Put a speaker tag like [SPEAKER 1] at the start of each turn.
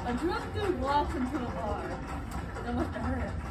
[SPEAKER 1] A drunk dude walks into a bar. That must have hurt.